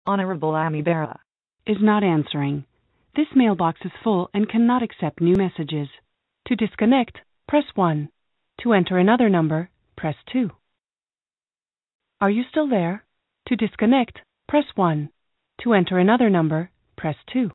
Honorable Amy Berra is not answering. This mailbox is full and cannot accept new messages. To disconnect, press 1. To enter another number, press 2. Are you still there? To disconnect, press 1. To enter another number, press 2.